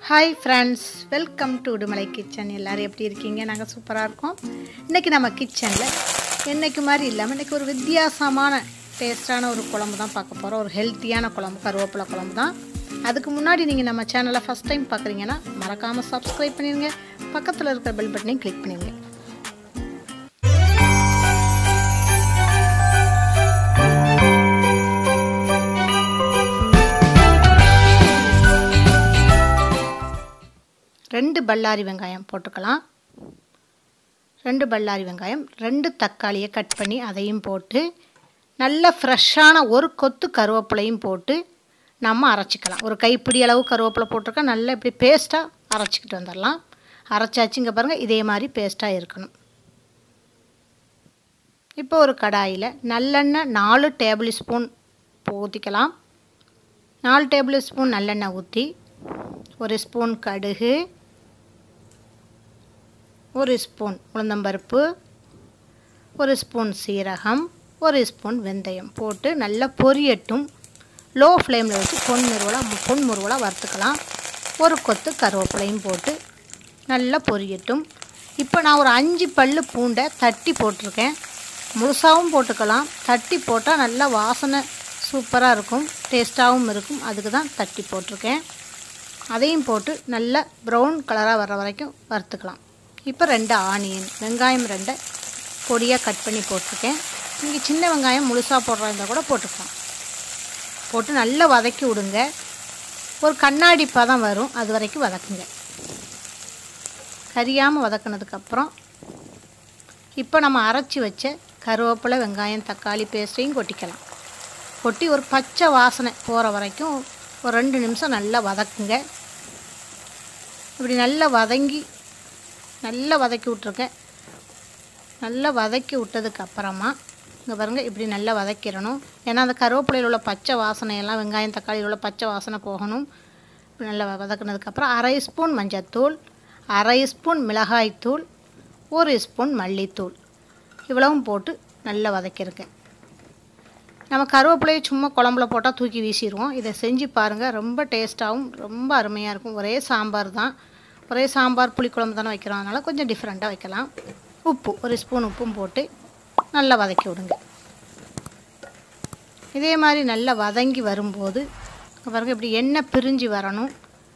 Hi friends, welcome to Udumalai kitchen. எல்லாரும் எப்படி இருக்கீங்க? நாங்க சூப்பரா இருக்கோம். இன்னைக்கு நம்ம கிச்சன்ல என்னைக்கு மாதிரி இல்லாம இன்னைக்கு ஒரு வித்தியாசமான டேஸ்டான ஒரு குழம்பு தான் பார்க்க போறோம். ஒரு ஹெல்தியான குழம்பு, கருவேப்பிலை குழம்பு தான். அதுக்கு முன்னாடி நீங்க நம்ம சேனலை ஃபர்ஸ்ட் டைம் பார்க்கறீங்கன்னா மறக்காம Subscribe பண்ணிருங்க. பக்கத்துல இருக்கிற பெல் பட்டனையும் கிளிக் பண்ணிருங்க. ரெண்டு பல்லாரி வெங்காயம் போட்டுக்கலாம். ரெண்டு பல்லாரி வெங்காயம், ரெண்டு தக்காளியை கட் பண்ணி அதையும் போட்டு நல்ல ஃப்ரெஷ்ஷான ஒரு கொத்து கருவேப்பிலையும் போட்டு நம்ம அரைச்சிக்கலாம். ஒரு கைப்பிடி அளவு கருவேப்பிலை போட்டிருக்கா, நல்லா இப்படி பேஸ்ட்டாக அரைச்சிக்கிட்டு வந்துடலாம். அரைச்சாச்சு, இங்கே பாருங்கள், இதே மாதிரி பேஸ்ட்டாக இருக்கணும். இப்போ ஒரு கடாயில் நல்லெண்ணெய் 4 டேபிள் ஸ்பூன் ஊற்றிக்கலாம். 4 டேபிள் ஸ்பூன் நல்லெண்ணெய் ஊற்றி 1 ஸ்பூன் கடுகு, 1 ஸ்பூன் உளுந்தம்பருப்பு, 1 ஸ்பூன் சீரகம், 1 ஸ்பூன் வெந்தயம் போட்டு நல்லா பொரியட்டும். லோ ஃப்ளேமில் வச்சு பொன்முருவலாக வறுத்துக்கலாம். ஒரு கொத்து கருவேப்பிலையும் போட்டு நல்லா பொரியட்டும். இப்போ நான் ஒரு 5 பல்லு பூண்டை தட்டி போட்டிருக்கேன். முழுசாகவும் போட்டுக்கலாம். தட்டி போட்டால் நல்லா வாசனை சூப்பராக இருக்கும், டேஸ்ட்டாகவும் இருக்கும். அதுக்கு தான் தட்டி போட்டிருக்கேன். அதையும் போட்டு நல்லா ப்ரௌன் கலராக வர்ற வரைக்கும் வறுத்துக்கலாம். இப்போ 2 ஆனியன், வெங்காயம் 2 பொடியாக கட் பண்ணி போட்டிருக்கேன். நீங்கள் சின்ன வெங்காயம் முழுசாக போடுறா இருந்தால் கூட போட்டுக்கலாம். போட்டு நல்லா வதக்கி விடுங்க. ஒரு கண்ணாடி பதம் வரும், அது வரைக்கும் வதக்குங்க. கரியாமல் வதக்கினதுக்கப்புறம் இப்போ நம்ம அரைச்சி வச்ச கருவேப்பிலை, வெங்காயம், தக்காளி பேஸ்ட்டையும் கொட்டிக்கலாம். கொட்டி ஒரு பச்சை வாசனை போகிற வரைக்கும் ஒரு 2 நிமிஷம் நல்லா வதக்குங்க. இப்படி நல்லா வதக்கி விட்ருக்கேன். நல்லா வதக்கி விட்டதுக்கப்புறமா இங்கே பாருங்கள், இப்படி நல்லா வதக்கிடணும். ஏன்னா அந்த கருவேப்பிலையில் உள்ள பச்சை வாசனையெல்லாம் வெங்காயம் தக்காளியில் உள்ள பச்சை வாசனை போகணும். இப்படி நல்லா வதக்குனதுக்கப்புறம் 1/2 ஸ்பூன் மஞ்சத்தூள், 1/2 ஸ்பூன் மிளகாய்த்தூள், 1 ஸ்பூன் மல்லித்தூள் இவ்வளவும் போட்டு நல்லா வதக்கியிருக்கேன். நம்ம கருவேப்பிலையை சும்மா குழம்புல போட்டால் தூக்கி வீசிடுவோம். இதை செஞ்சு பாருங்கள், ரொம்ப டேஸ்ட்டாகவும் ரொம்ப அருமையாக இருக்கும். ஒரே சாம்பார் தான், ஒரே சாம்பார் புளிக்குழம்பு தானே வைக்கிறோம், அதனால் கொஞ்சம் டிஃப்ரெண்ட்டாக வைக்கலாம். உப்பு 1 ஸ்பூன் உப்பும் போட்டு நல்லா வதக்கி விடுங்க. இதே மாதிரி நல்லா வதங்கி வரும்போது பாருங்கள், இப்படி எண்ணெய் பிரிஞ்சு வரணும்.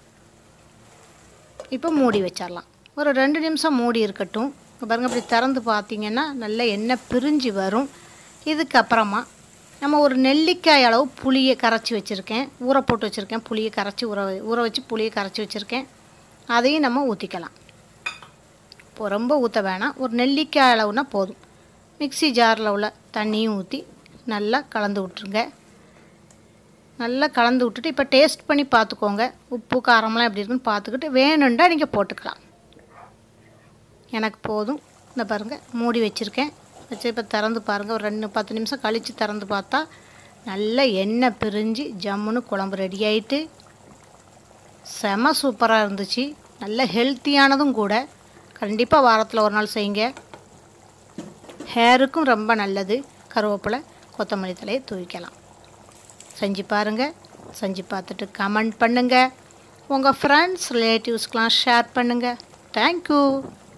இப்போ மூடி வச்சிடலாம். ஒரு 2 நிமிஷம் மூடி இருக்கட்டும். பாருங்கள், இப்படி திறந்து பார்த்தீங்கன்னா நல்லா எண்ணெய் பிரிஞ்சு வரும். இதுக்கப்புறமா நம்ம ஒரு நெல்லிக்காய் அளவு புளியை கரைச்சி வச்சுருக்கேன், ஊற போட்டு வச்சுருக்கேன். புளியை கரைச்சி ஊற வச்சு புளியை கரைச்சி வச்சுருக்கேன். அதையும் நம்ம ஊற்றிக்கலாம். இப்போ ரொம்ப ஊற்ற வேணாம், ஒரு நெல்லிக்காய் அளவுனா போதும். மிக்ஸி ஜாரில் உள்ள தண்ணியும் ஊற்றி நல்லா கலந்து விட்ருங்க. நல்லா கலந்து விட்டுட்டு இப்போ டேஸ்ட் பண்ணி பார்த்துக்கோங்க. உப்பு காரமெல்லாம் எப்படி இருக்குன்னு பார்த்துக்கிட்டு வேணுண்டா நீங்கள் போட்டுக்கலாம். எனக்கு போதும். இந்த பாருங்கள், மூடி வச்சுருக்கேன். வச்சு இப்போ திறந்து பாருங்கள். ஒரு 10 நிமிஷம் கழித்து திறந்து பார்த்தா நல்லா எண்ணெய் பிரிஞ்சு ஜம்முன்னு குழம்பு ரெடி ஆகிட்டு செம சூப்பராக இருந்துச்சு. நல்ல ஹெல்த்தியானதும் கூட. கண்டிப்பாக வாரத்தில் ஒரு நாள் செய்யுங்க. ஹேருக்கும் ரொம்ப நல்லது. கருவேப்பிலை, கொத்தமல்லி தலையை தூவிக்கலாம். செஞ்சு பாருங்கள். செஞ்சு பார்த்துட்டு கமெண்ட் பண்ணுங்கள். உங்கள் ஃப்ரெண்ட்ஸ் ரிலேட்டிவ்ஸ்க்கெலாம் ஷேர் பண்ணுங்கள். தேங்க்யூ.